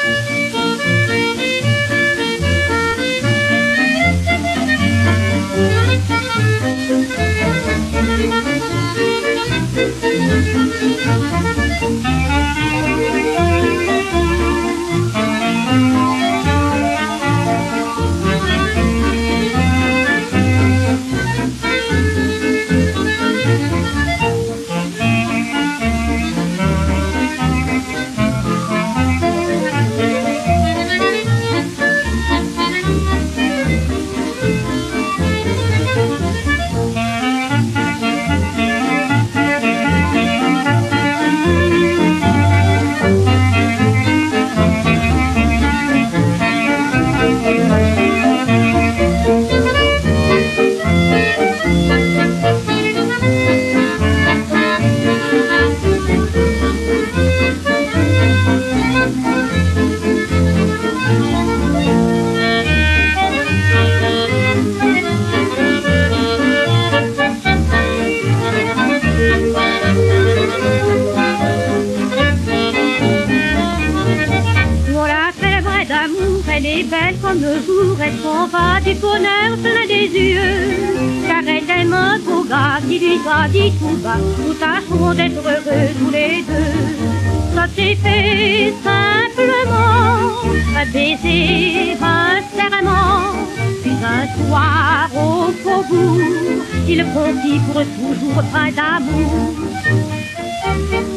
Elle est belle comme le jour, elle s'en va du bonheur plein des yeux. Car elle aime un beau gars qui lui a dit tout bas, nous tâcherons d'être heureux tous les deux. Ça s'est fait simplement, un baiser, un serment. Puis un soir au faubourg, il conquit pour toujours plein d'amour.